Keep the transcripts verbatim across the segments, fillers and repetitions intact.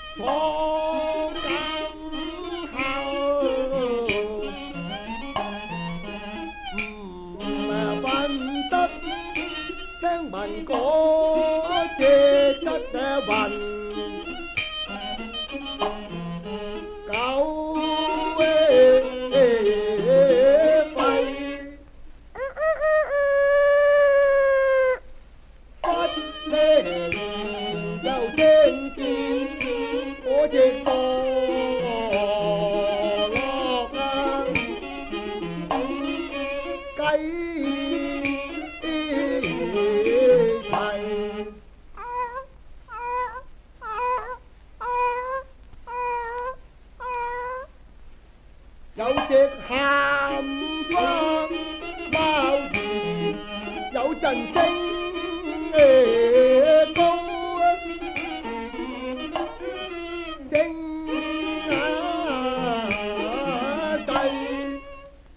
坐更後，唔瞓得，聽聞嗰隻得嘅雲狗有隻鹹花貓兒，有陣聲高聲低，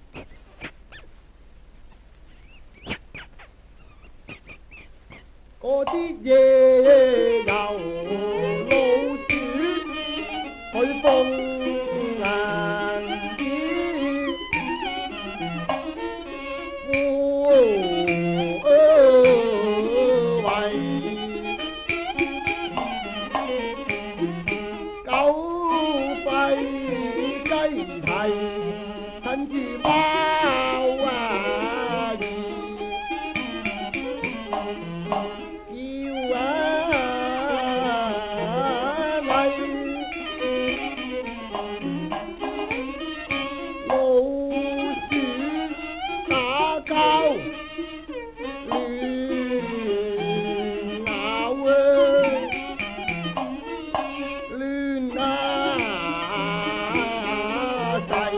嗰啲夜遊老鼠佢鳳趁住貓啊兒叫啊喂，老鼠打交亂咬啊亂啊滯。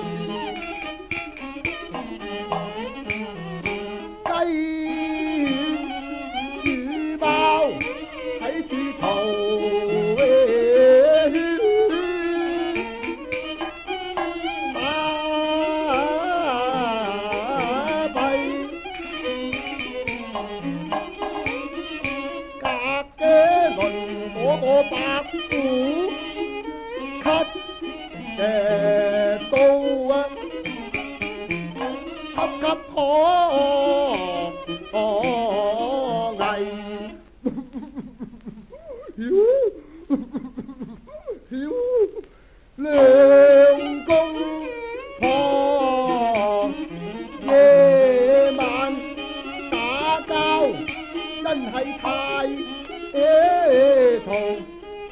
我白虎吸蛇刀啊，吸吸可危，曉兩公婆夜晚打交真係太圖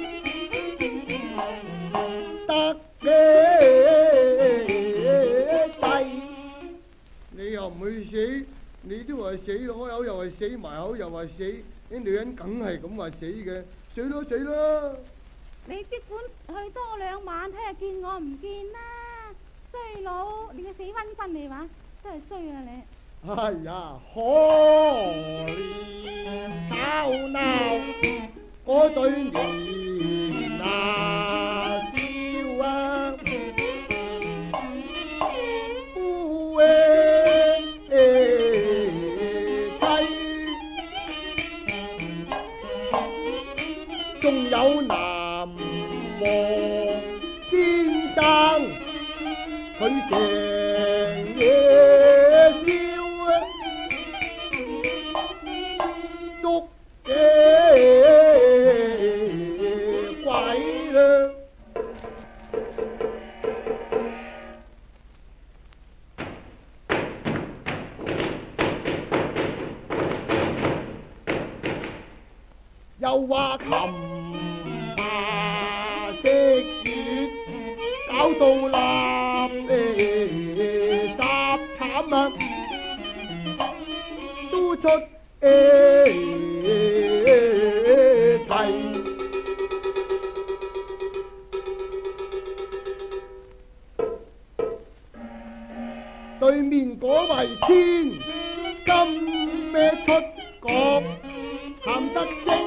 得嘅低，你又唔去死，你都話死，開口又係死，埋口又話死，啲女人梗係咁話死嘅，死咯死咯！ 你即管去多兩晚睇下見我唔見啦，衰佬，你個死瘟君嚟話，真係衰啊你！ 哎呀，可憐吵鬧嗰對年啊笑啊，夫妻，仲有南和先生，佢成夜捉嘅鬼啦！又話琴下食月，搞到立誒雜慘啊，都出對面嗰位天金咩出國，喊得聲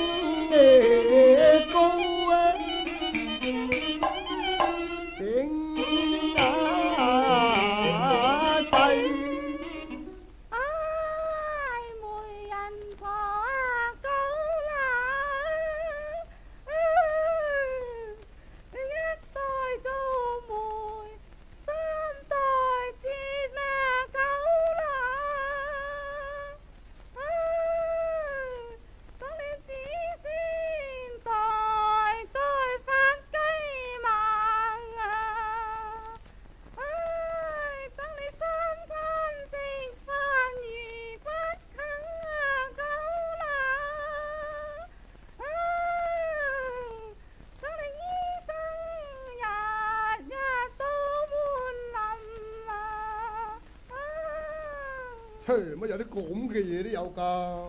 高啊，聲啊細。 嘿，乜有啲咁嘅嘢都有㗎？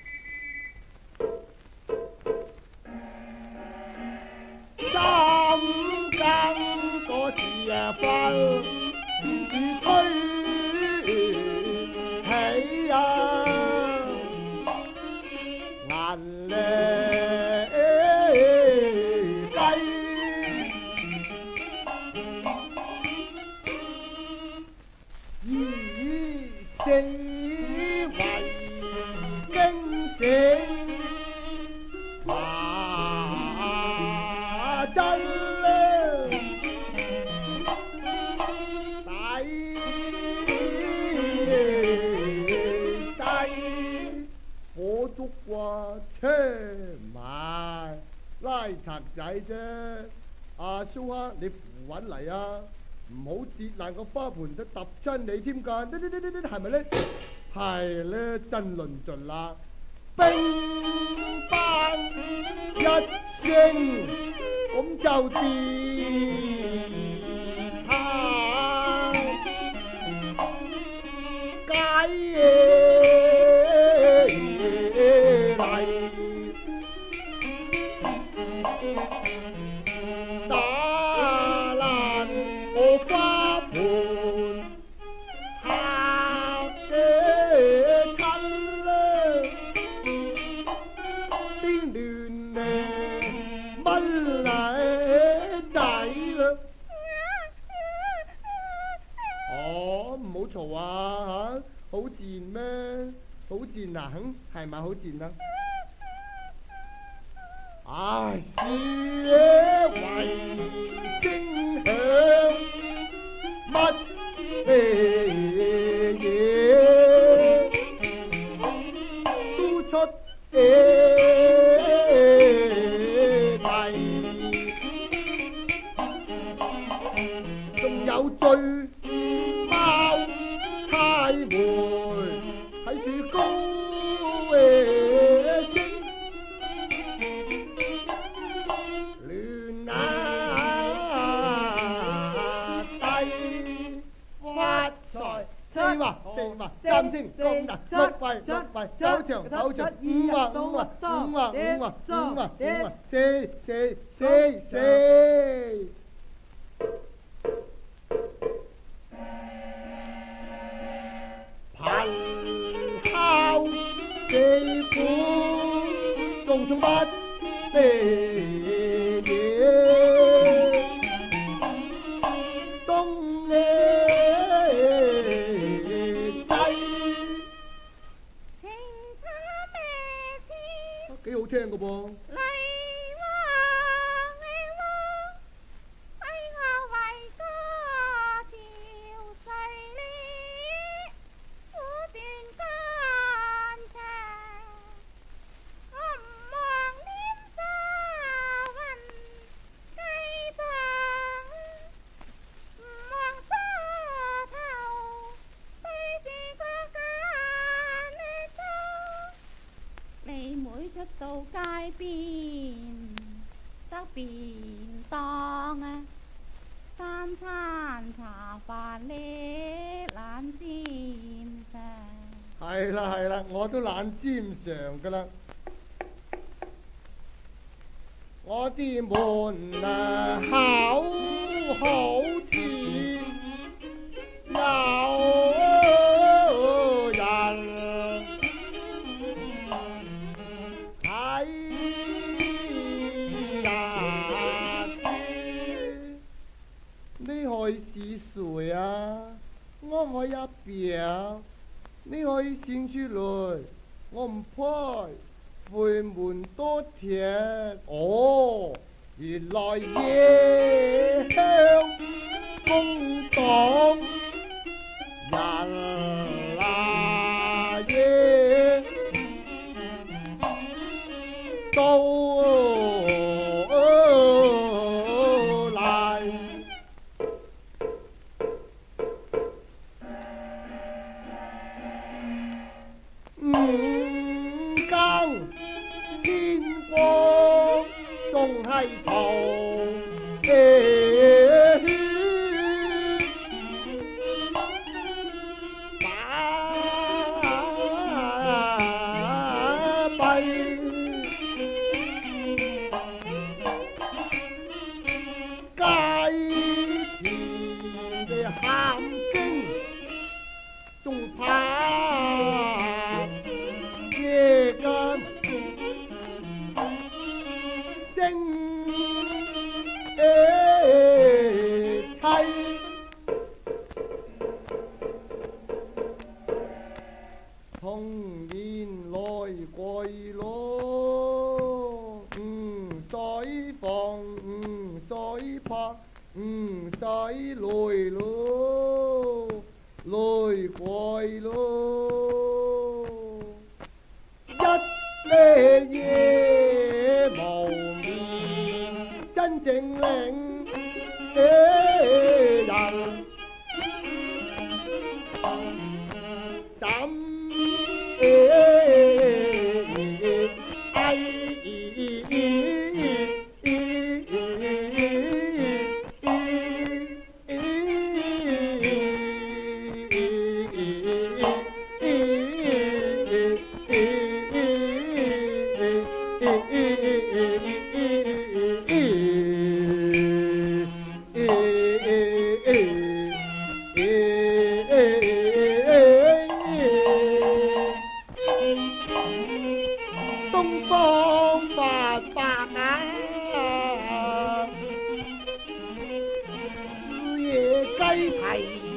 三更嗰時啊，瞓住吹起啊，眼淚低，以死為驚醒。竹掛車埋拉賊仔啫，阿蘇蝦你扶穩嚟啊，唔好跌爛個花盆都揼親你添㗎，呢呢呢呢呢係咪咧？係咧，真論盡啦，乒乓一聲咁就跌下街嘢。打爛我花盆下嘅親啦，啲亂嚟乜嚟仔啦！哦，唔好嘈啊嚇，好賤咩？好賤啊，肯係咪好賤啊？唉，是為聲響乜嘢都出嚟，仲有醉貓太妹喺處高誒精。四嘛四嘛三星咁大，六費六費九長九長，五啊五啊五啊五啊五啊五啊，四四四四。憑敲四鼓，眾眾不避嘢，東野。幾好聽㗎噃！ 出到街邊得便當啊，三餐茶飯呢懶尖上。 係啦係啦，我都懶尖上噶啦。我啲門啊口好似有人。你可以是誰啊？我可以一表，你可以先出來，我唔派，回門多謝。哦，原來夜香風擋人啦夜到。仲係頭打防唔使怕，唔使累咯，累怪咯，一呢夜無眠，真正令人怎東方發白啊，夜雞啼。